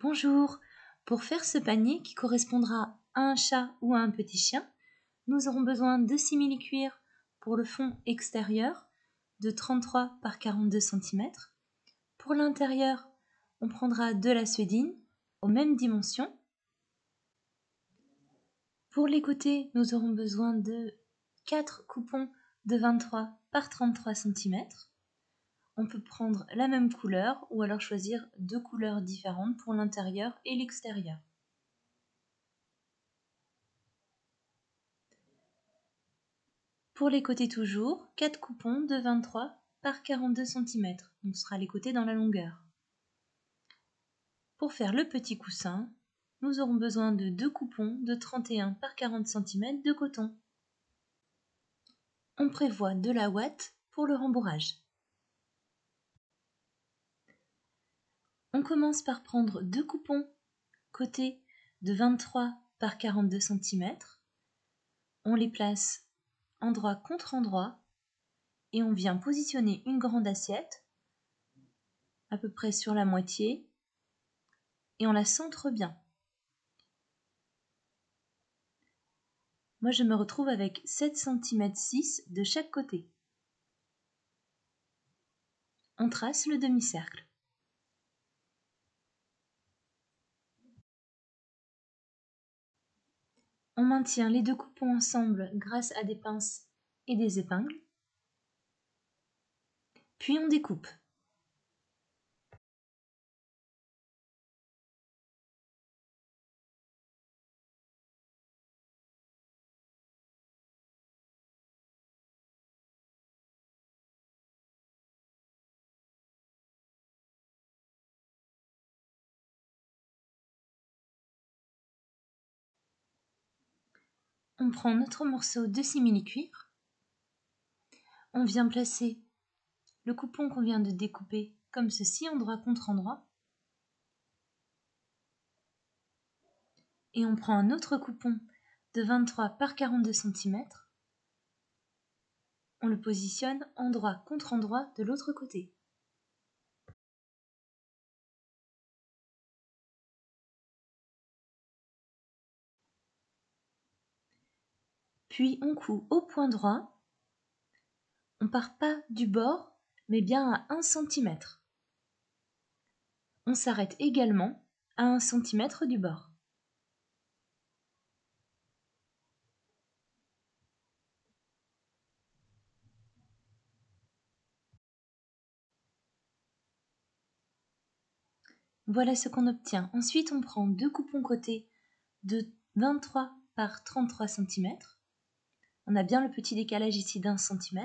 Bonjour! Pour faire ce panier qui correspondra à un chat ou à un petit chien, nous aurons besoin de simili-cuir pour le fond extérieur de 33 par 42 cm. Pour l'intérieur, on prendra de la suédine aux mêmes dimensions. Pour les côtés, nous aurons besoin de 4 coupons de 23 par 33 cm. On peut prendre la même couleur ou alors choisir deux couleurs différentes pour l'intérieur et l'extérieur. Pour les côtés toujours, 4 coupons de 23 par 42 cm. Donc ce sera les côtés dans la longueur. Pour faire le petit coussin, nous aurons besoin de 2 coupons de 31 par 40 cm de coton. On prévoit de la ouate pour le rembourrage. On commence par prendre 2 coupons côté de 23 par 42 cm. On les place endroit contre endroit et on vient positionner une grande assiette à peu près sur la moitié et on la centre bien. Moi je me retrouve avec 7 cm 6 de chaque côté. On trace le demi-cercle. On maintient les deux coupons ensemble grâce à des pinces et des épingles. Puis on découpe. On prend notre morceau de simili-cuir. On vient placer le coupon qu'on vient de découper comme ceci, endroit contre endroit. Et on prend un autre coupon de 23 par 42 cm. On le positionne endroit contre endroit de l'autre côté. Puis on coud au point droit. On part pas du bord, mais bien à 1 cm. On s'arrête également à 1 cm du bord. Voilà ce qu'on obtient. Ensuite, on prend deux coupons côtés de 23 par 33 cm. On a bien le petit décalage ici d'1 cm.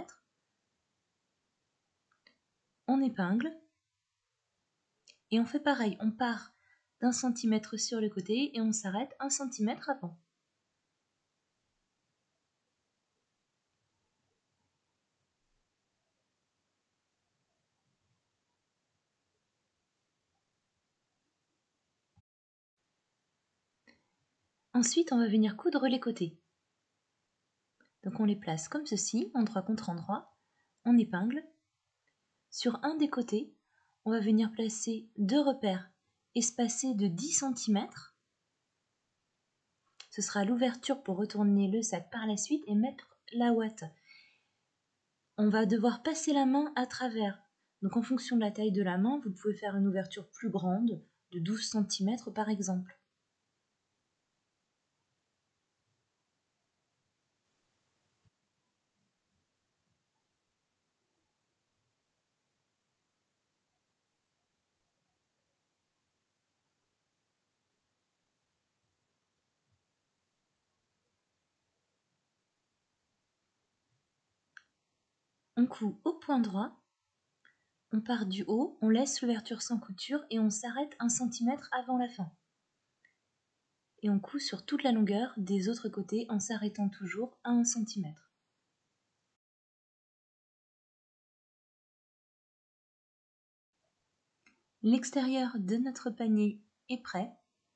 On épingle. Et on fait pareil, on part d'1 cm sur le côté et on s'arrête 1 cm avant. Ensuite, on va venir coudre les côtés. Donc on les place comme ceci, endroit contre endroit. On épingle. Sur un des côtés, on va venir placer deux repères espacés de 10 cm. Ce sera l'ouverture pour retourner le sac par la suite et mettre la ouate. On va devoir passer la main à travers. Donc en fonction de la taille de la main, vous pouvez faire une ouverture plus grande, de 12 cm par exemple. On coud au point droit, on part du haut, on laisse l'ouverture sans couture et on s'arrête 1 cm avant la fin. Et on coud sur toute la longueur des autres côtés en s'arrêtant toujours à 1 cm. L'extérieur de notre panier est prêt.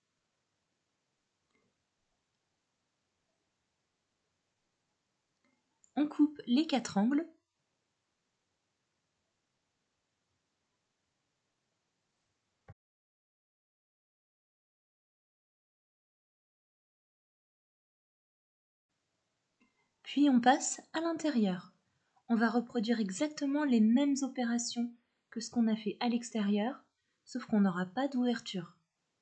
On coupe les 4 angles. Puis on passe à l'intérieur. On va reproduire exactement les mêmes opérations que ce qu'on a fait à l'extérieur, sauf qu'on n'aura pas d'ouverture.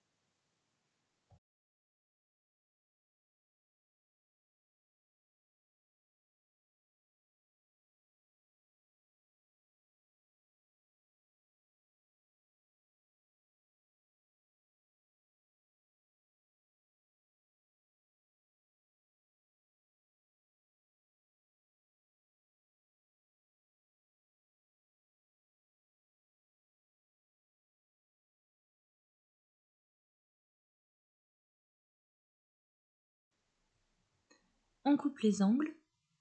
On coupe les angles.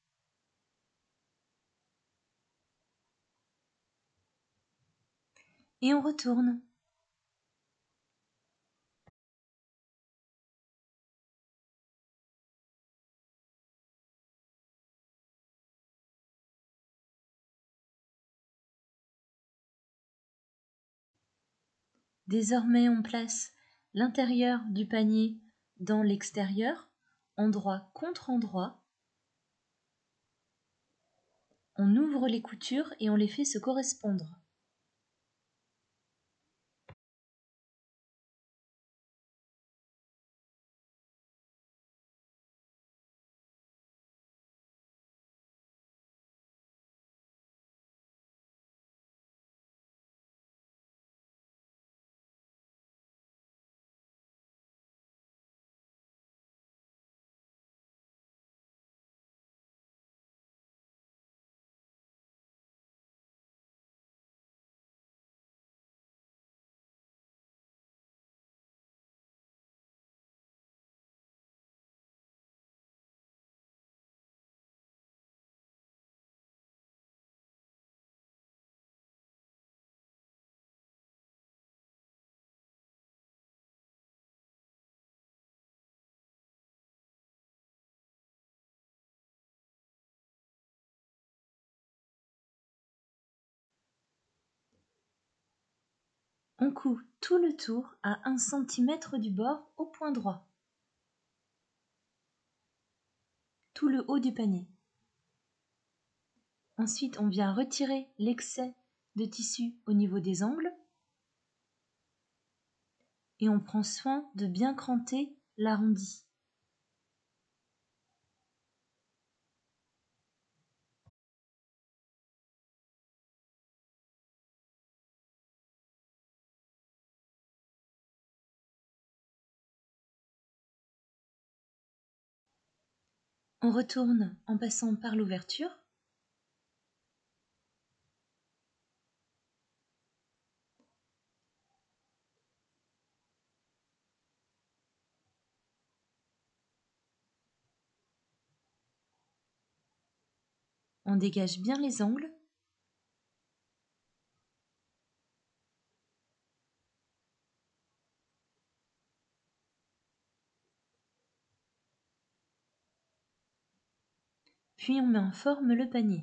Et on retourne. Désormais, on place l'intérieur du panier dans l'extérieur, endroit contre endroit. On ouvre les coutures et on les fait se correspondre. On coud tout le tour à 1 cm du bord au point droit. Tout le haut du panier. Ensuite, on vient retirer l'excès de tissu au niveau des angles. Et on prend soin de bien cranter l'arrondi. On retourne en passant par l'ouverture. On dégage bien les angles. Puis on met en forme le panier.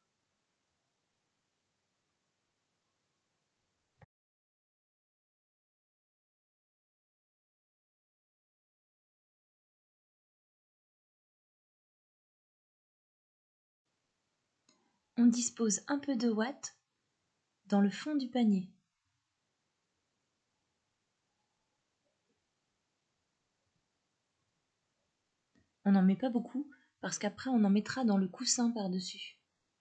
On dispose un peu de ouate dans le fond du panier. On n'en met pas beaucoup parce qu'après on en mettra dans le coussin par-dessus.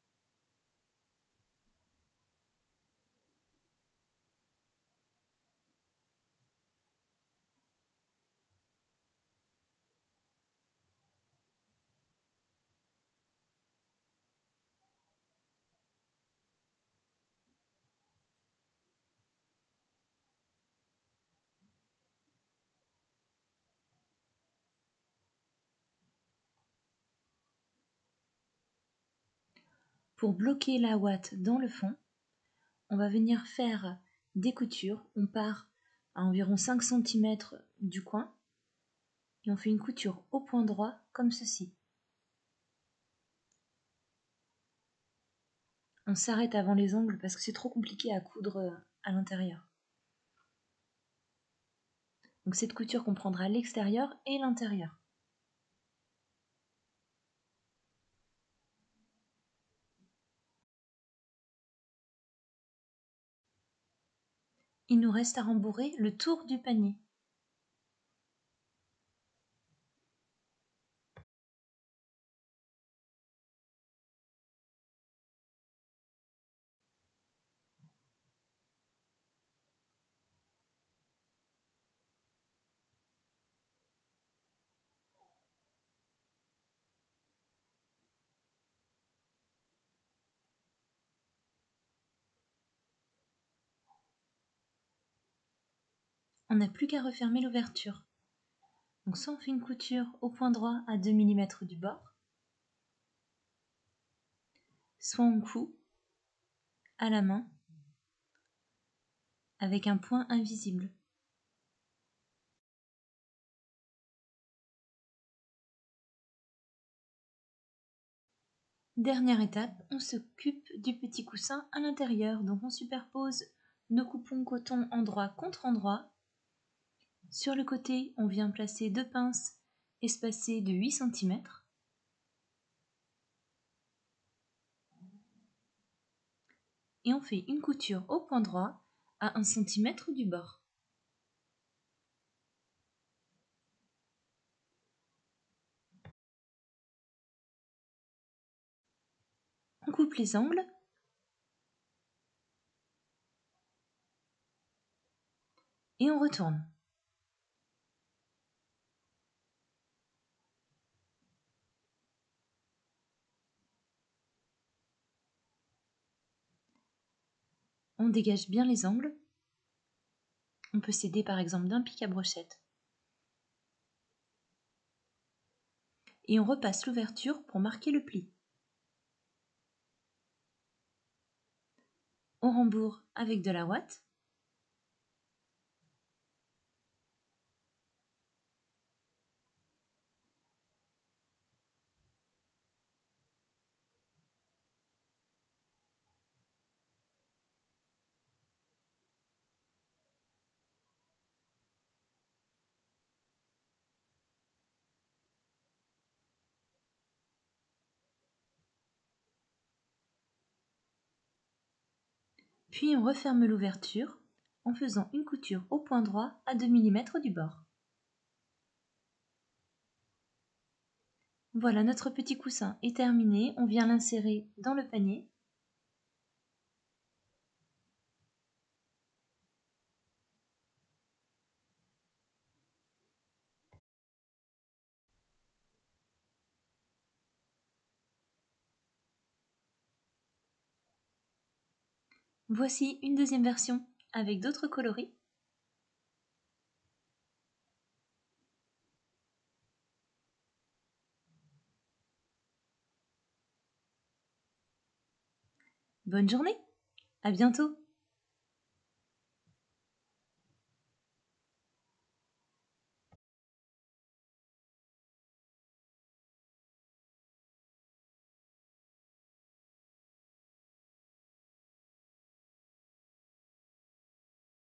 Pour bloquer la ouate dans le fond, on va venir faire des coutures. On part à environ 5 cm du coin et on fait une couture au point droit comme ceci. On s'arrête avant les angles parce que c'est trop compliqué à coudre à l'intérieur. Donc cette couture comprendra l'extérieur et l'intérieur. Il nous reste à rembourrer le tour du panier. On n'a plus qu'à refermer l'ouverture. Donc soit on fait une couture au point droit à 2 mm du bord, soit on coud à la main avec un point invisible. Dernière étape, on s'occupe du petit coussin à l'intérieur. Donc on superpose nos coupons coton endroit contre endroit. Sur le côté, on vient placer 2 pinces espacées de 8 cm. Et on fait une couture au point droit à 1 cm du bord. On coupe les angles et on retourne. On dégage bien les angles. On peut s'aider par exemple d'un pic à brochette. Et on repasse l'ouverture pour marquer le pli. On rembourre avec de la ouate. Puis on referme l'ouverture en faisant une couture au point droit à 2 mm du bord. Voilà, notre petit coussin est terminé. On vient l'insérer dans le panier. Voici une deuxième version avec d'autres coloris. Bonne journée, à bientôt!